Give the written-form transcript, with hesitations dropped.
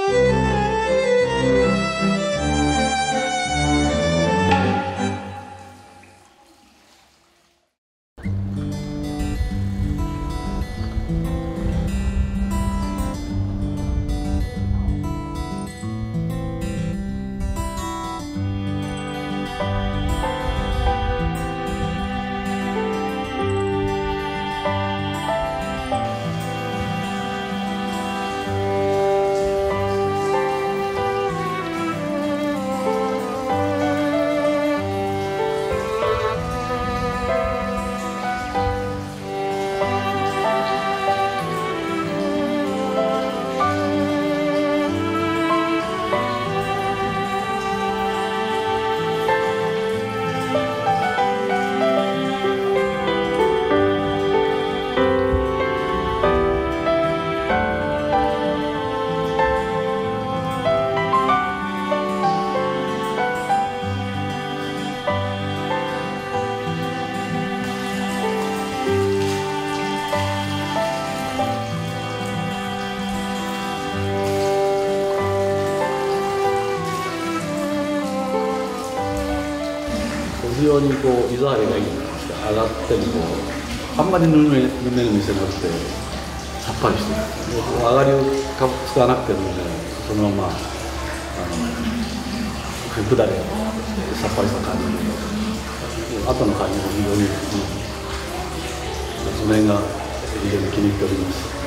非常にこう水はりがいいんですが、上がってもこうあんまりぬるめの店なくてさっぱりしてる。上がりを使わなくてもね、そのまま下りさっぱりした感じで、後の感じも非常にいい。その辺が非常に気に入っております。